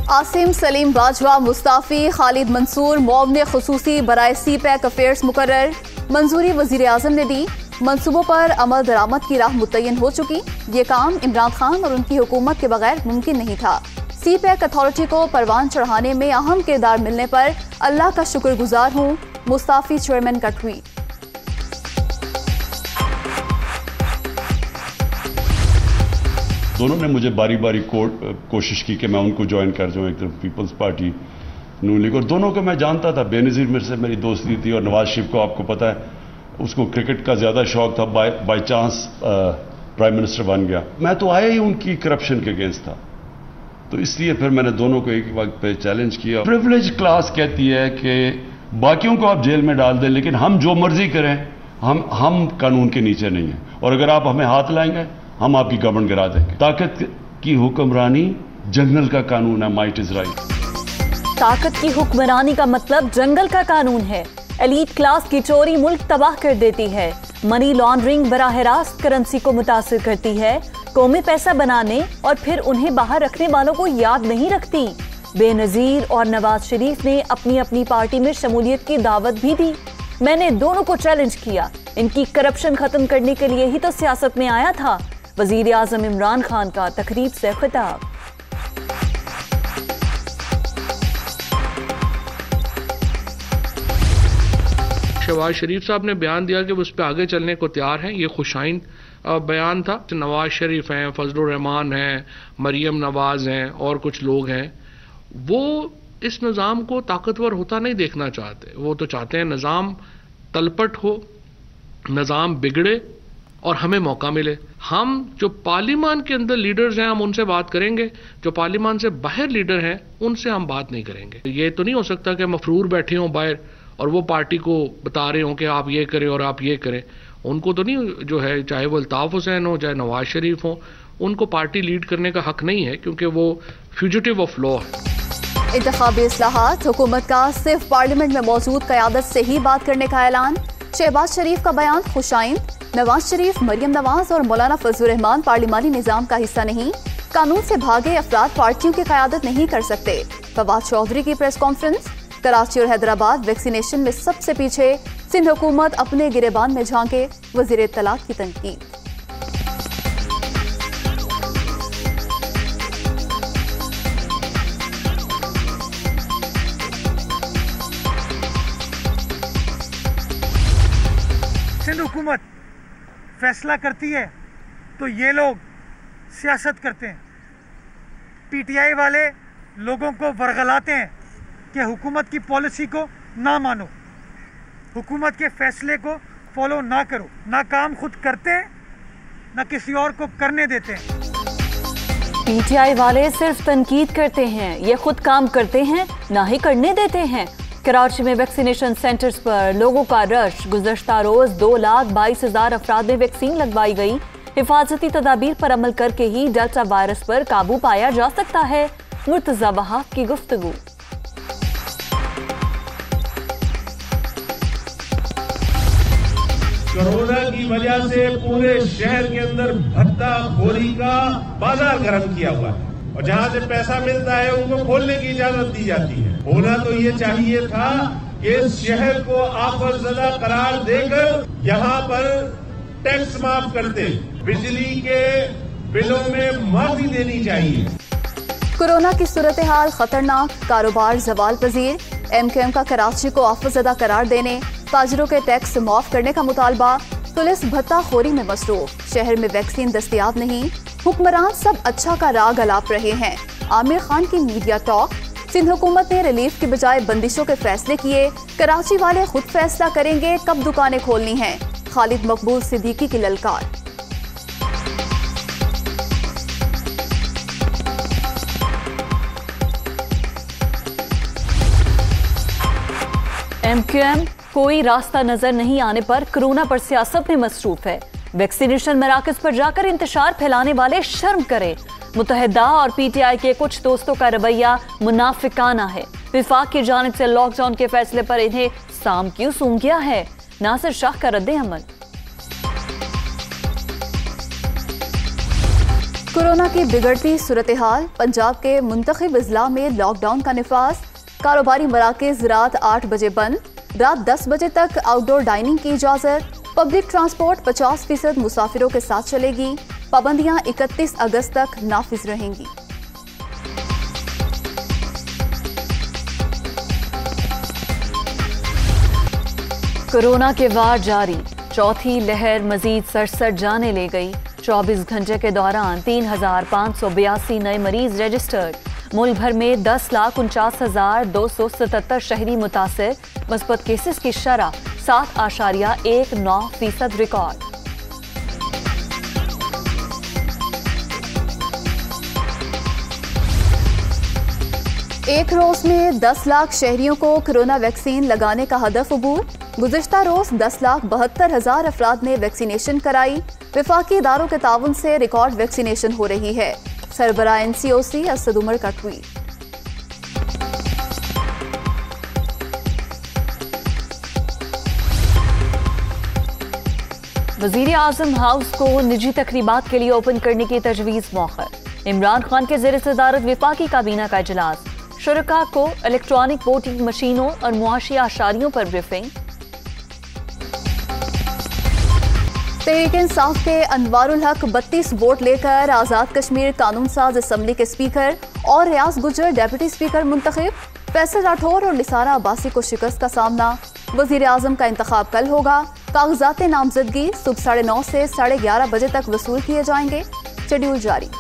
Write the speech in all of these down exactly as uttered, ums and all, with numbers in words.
आसिम सलीम बाजवा मुस्ताफी, खालिद मंसूर मुआविन खुसूसी बराए सी pack affairs मुकर्रर। मंजूरी वजीर आजम ने दी। मंसूबों पर अमल दरामद की राह मुतय्यन हो चुकी। ये काम इमरान खान और उनकी हुकूमत के बगैर मुमकिन नहीं था। सी पैक अथॉरिटी को परवान चढ़ाने में अहम किरदार मिलने पर अल्लाह का शुक्रगुजार हूँ। मुस्ताफी चेयरमैन का ट्वीट। दोनों ने मुझे बारी बारी कोशिश की कि मैं उनको ज्वाइन कर जाऊं, एक तरफ पीपल्स पार्टी नून लीग, और दोनों को मैं जानता था। बेनज़ीर मेरे से मेरी दोस्ती थी, और नवाज शरीफ को आपको पता है उसको क्रिकेट का ज़्यादा शौक था, by by chance prime minister बन गया। मैं तो आया ही उनकी करप्शन के अगेंस्ट था, तो इसलिए फिर मैंने दोनों को एक वक्त पे चैलेंज किया। प्रिविलेज क्लास कहती है कि बाकियों को आप जेल में डाल दें, लेकिन हम जो मर्जी करें, हम हम कानून के नीचे नहीं हैं, और अगर आप हमें हाथ लाएंगे हम आपकी गवर्नमेंट गिरा देंगे। ताकत की हुक्मरानी जंगल का कानून है, माइट इज राइट। ताकत की हुक्मरानी का मतलब जंगल का कानून है। एलीट क्लास की चोरी मुल्क तबाह कर देती है। मनी लॉन्ड्रिंग बराह रास्त करेंसी को मुतासिर करती है। कौमी पैसा बनाने और फिर उन्हें बाहर रखने वालों को याद नहीं रखती। बेनजीर और नवाज शरीफ ने अपनी अपनी पार्टी में शमूलियत की दावत भी दी। मैंने दोनों को चैलेंज किया। इनकी करप्शन खत्म करने के लिए ही तो सियासत में आया था। वजीर आजम इमरान खान का तकरीब से खिताब। शहबाज शरीफ साहब ने बयान दिया कि वो उस पर आगे चलने को तैयार हैं। ये खुशाइन बयान था। नवाज शरीफ हैं, फजलुर रहमान हैं, मरियम नवाज हैं और कुछ लोग हैं, वो इस निज़ाम को ताकतवर होता नहीं देखना चाहते। वो तो चाहते हैं निज़ाम तलपट हो, निज़ाम बिगड़े और हमें मौका मिले। हम जो पार्लियामान के अंदर लीडर्स हैं हम उनसे बात करेंगे, जो पार्लियामान से बाहर लीडर हैं उनसे हम बात नहीं करेंगे। ये तो नहीं हो सकता कि मफरूर बैठे हों बाहर और वो पार्टी को बता रहे हों कि आप ये करें और आप ये करें। उनको तो नहीं, जो है चाहे वो अल्ताफ हुसैन हो चाहे नवाज शरीफ हो, उनको पार्टी लीड करने का हक नहीं है, क्योंकि वो फ्यूजिटिव ऑफ लॉ है। इंतखाबी इस्लाहात, हुकूमत का सिर्फ पार्लियामेंट में मौजूद क़यादत से ही बात करने का ऐलान। शहबाज शरीफ का बयान खुशाइन। नवाज शरीफ, मरियम नवाज और मौलाना फजलुर रहमान पार्लिमानी निज़ाम का हिस्सा नहीं। कानून से भागे अफराद पार्टियों की क़यादत नहीं कर सकते। फवाद चौधरी की प्रेस कॉन्फ्रेंस। कराची और हैदराबाद वैक्सीनेशन में सबसे पीछे। सिंध हुकूमत अपने गिरेबान में झांके। वज़ीर इत्तलात की तनकीद। सिंध हुकूमत फैसला करती है तो ये लोग सियासत करते हैं। पीटीआई वाले लोगों को वर्गलाते हैं कि हुकूमत की पॉलिसी को ना मानो, हुकूमत के फैसले को फॉलो ना करो। ना काम खुद करते हैं ना किसी और को करने देते हैं। पीटीआई वाले सिर्फ तनकीद करते हैं, ये खुद काम करते हैं ना ही करने देते हैं। कराची में वैक्सीनेशन सेंटर्स पर लोगों का रश। गुज़श्ता रोज दो लाख बाईस हजार अफराद में वैक्सीन लगवाई गई। हिफाजती तदाबीर पर अमल करके ही डेल्टा वायरस पर काबू पाया जा सकता है। मुर्तज़ा वहाब की गुफ्तगू। कोरोना की वजह से पूरे शहर के अंदर भत्ता खोरी का बाजार गर्म किया हुआ है, और जहां से पैसा मिलता है उनको खोलने की इजाजत दी जाती है। होना तो ये चाहिए था कि इस शहर को आफतज़दा करार देकर यहाँ पर टैक्स माफ करते, बिजली के बिलों में माफी देनी चाहिए। कोरोना की सूरत हाल खतरनाक, कारोबार जवाल पजीर। एम क्यू एम का कराची को आफतज़दा करार देने, ताजरों के टैक्स माफ करने का मुतालबा। पुलिस भत्ता खोरी में मसरूफ। शहर में वैक्सीन दस्तयाब नहीं। हुक्मरान सब अच्छा का राग अलाप रहे हैं। आमिर खान की मीडिया टॉक। सिंध हुकूमत ने रिलीफ की बजाय बंदिशों के फैसले किए। कराची वाले खुद फैसला करेंगे कब दुकानें खोलनी हैं। खालिद मकबूल सिद्दीकी की ललकार। एम क्यू एम कोई रास्ता नजर नहीं आने पर कोरोना पर सियासत में मसरूफ है। वैक्सीनेशन मराकज पर जाकर इंतशार फैलाने वाले शर्म करें। मुत्तहिदा और पीटीआई के कुछ दोस्तों का रवैया मुनाफिकाना है। विफाक की जानिब से लॉकडाउन के फैसले पर इन्हें साम क्यों सूंघ गया है। नासिर शाह का रद्द अमल। कोरोना की बिगड़ती सूरत हाल, पंजाब के मुंतखब अजला में लॉकडाउन का निफाज। कारोबारी मराकज़ रात आठ बजे बंद, रात दस बजे तक आउटडोर डाइनिंग की इजाज़त। पब्लिक ट्रांसपोर्ट पचास फीसद मुसाफिरों के साथ चलेगी। पाबंदियां इकतीस अगस्त तक नाफिज रहेंगी। कोरोना के वार जारी, चौथी लहर मजीद सरसर जाने ले गई। चौबीस घंटे के दौरान तीन हजार पाँच सौ बयासी नए मरीज रजिस्टर्ड। मुल्क भर में दस लाख उनचास हजार दो सौ सतहत्तर शहरी मुतासिर। मस्बत केसेस की शरह सात आशारिया एक नौ फीसद रिकॉर्ड। एक रोज में दस लाख शहरियों को कोरोना वैक्सीन लगाने का हदफ अबूर। गुज़िश्ता रोज दस लाख बहत्तर हजार अफराद ने वैक्सीनेशन कराई। विफाकी इदारों के ताउन से रिकॉर्ड वैक्सीनेशन हो रही है। सरबराह N C O C Asad Umar का ट्वीट। वजीर आजम हाउस को निजी तकरीबात के लिए ओपन करने की तजवीज़ मौखर। इमरान खान के ज़ेर सदारत विफाकी काबीना का इजलास। शुरका को इलेक्ट्रॉनिक वोटिंग मशीनों और मुआशी आशारियों पर ब्रीफिंग। तहरीक इंसाफ के अनवारुल हक बत्तीस वोट लेकर आज़ाद कश्मीर कानून साज असम्बली के स्पीकर और रियाज गुजर डेप्यूटी स्पीकर मुंतखब। फैसल राठौर और लिसारा अब्बासी को शिकस्त का सामना। वजीर आजम का इंतखाब कल होगा। कागजात नामजदगी सुबह साढ़े नौ से साढ़े ग्यारह बजे तक वसूल किए जाएंगे। शेड्यूल जारी।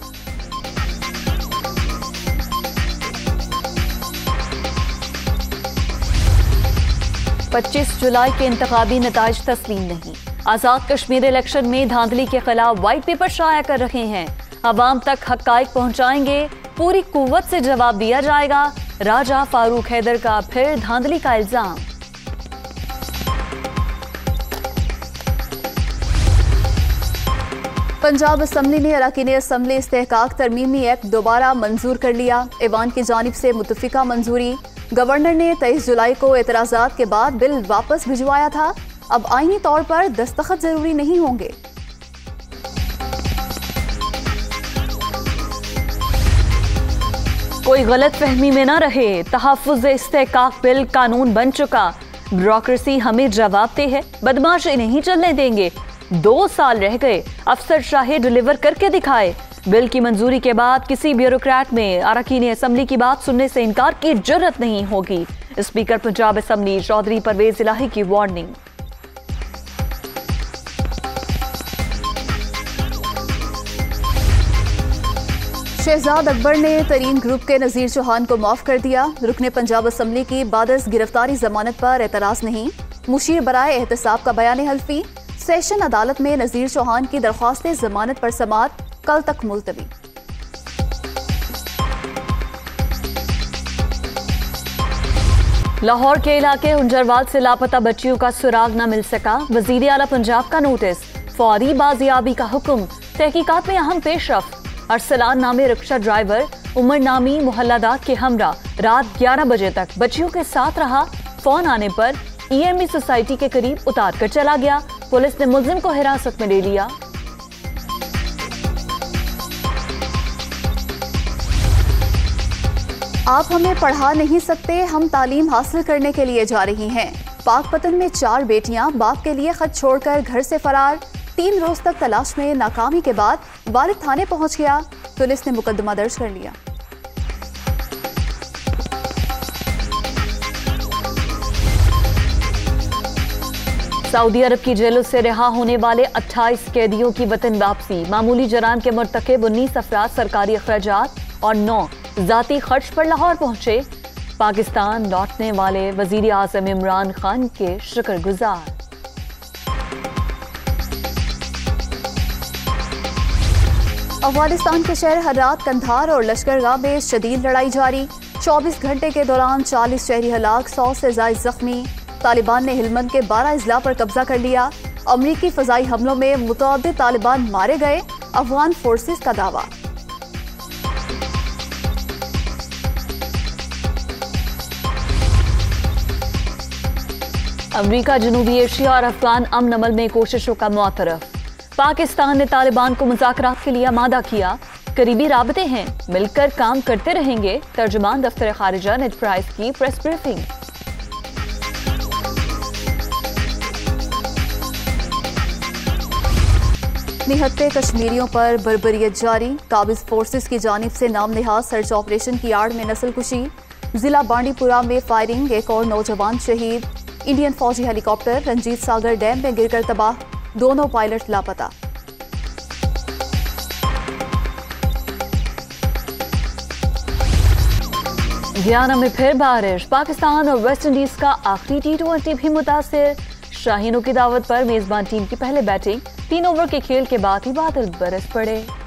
पच्चीस जुलाई के इंतखाबी नताइज तस्लीम नहीं। आजाद कश्मीर इलेक्शन में धांधली के खिलाफ व्हाइट पेपर शाया कर रहे हैं। अवाम तक हक़ाइक़ पहुंचाएंगे, पूरी कुव्वत से जवाब दिया जाएगा। राजा फारूक हैदर का फिर धांधली का इल्जाम। पंजाब असम्बली ने अरकान असम्बली इस्तेहकाक तरमीमी एक्ट दोबारा मंजूर कर लिया। ऐवान की जानिब से मुतफ़िका मंजूरी। गवर्नर ने तेईस जुलाई को एतराज़ात के बाद बिल वापस भिजवाया था। अब आईनी तौर पर दस्तखत जरूरी नहीं होंगे। कोई गलत फहमी में न रहे, तहफ़्फ़ुज़ इस्तेहकाक बिल कानून बन चुका। ब्यूरोक्रेसी हमें जवाब दे है, बदमाशी नहीं चलने देंगे। दो साल रह गए, अफसर शाही डिलीवर करके दिखाए। बिल की मंजूरी के बाद किसी ब्यूरोक्रेट में अरकान असम्बली की बात सुनने से इनकार की जरूरत नहीं होगी। स्पीकर पंजाब असम्बली चौधरी परवेज इलाही की वार्निंग। शहजाद अकबर ने तरीन ग्रुप के नज़ीर चौहान को माफ कर दिया। रुकने पंजाब असम्बली की बादस गिरफ्तारी जमानत पर एतराज नहीं। मुशीर बराए एहतसाब का बयान हल्फी। सेशन अदालत में नज़ीर चौहान की दरख्वास्त जमानत पर समाअत कल तक मुलतवी। लाहौर के इलाके हुंजरवाल से लापता बच्चियों का सुराग न मिल सका। वजीर आला पंजाब का नोटिस, फौरी बाजियाबी का हुक्म। तहकीकात में अहम पेशरफ। अरसलान नामे रिक्शा ड्राइवर उमर नामी मोहल्लादात के हमरा रात ग्यारह बजे तक बच्चियों के साथ रहा। फोन आने पर ई एम ई सोसाइटी के करीब उतार कर चला गया। पुलिस ने मुलजिम को हिरासत में ले लिया। आप हमें पढ़ा नहीं सकते, हम तालीम हासिल करने के लिए जा रही हैं। पाकपतन में चार बेटियां बाप के लिए खत छोड़कर घर से फरार। तीन रोज तक तलाश में नाकामी के बाद वालिद थाने पहुंच गया। पुलिस ने मुकदमा दर्ज कर लिया। सऊदी अरब की जेलों से रिहा होने वाले अट्ठाईस कैदियों की वतन वापसी। मामूली जराम के मुर्तकिब उन्नीस अफराद सरकारी अखराजात और नौ जाती खर्च पर लाहौर पहुंचे। पाकिस्तान लौटने वाले वजीर आजम इमरान खान के शुक्रगुजार। अफगानिस्तान के शहर हर्रात, कंधार और लश्करगाह में शदीद लड़ाई जारी। चौबीस घंटे के दौरान चालीस शहरी हलाक, सौ से ज्यादा जख्मी। तालिबान ने हिलमंद के बारह अजला पर कब्जा कर लिया। अमरीकी फजाई हमलों में मुतअद्दिद तालिबान मारे गए। अफगान फोर्सेस का दावा। अमरीका जनूबी एशिया और अफगान अमन अमल में कोशिशों का मुअतरफ। पाकिस्तान ने तालिबान को मुज़ाकरात के लिए आमादा किया। करीबी राबते हैं, मिलकर काम करते रहेंगे। तर्जुमान दफ्तर खारिजा नेट प्राइस की प्रेस ब्रीफिंग। निहत्ते कश्मीरियों पर बर्बरियत जारी। काबिज फोर्सेस की जानिब से नाम निहाज सर्च ऑपरेशन की आड़ में नस्लकुशी। जिला बांडीपुरा में फायरिंग, एक और नौजवान शहीद। इंडियन फौजी हेलीकॉप्टर रंजीत सागर डैम में गिरकर तबाह, दोनों पायलट लापता। गयाना में फिर बारिश। पाकिस्तान और वेस्ट इंडीज का आखिरी टी ट्वेंटी भी मुतासिर। शाहीनों की दावत पर मेजबान टीम की पहले बैटिंग, तीन ओवर के खेल के बाद ही बादल बरस पड़े।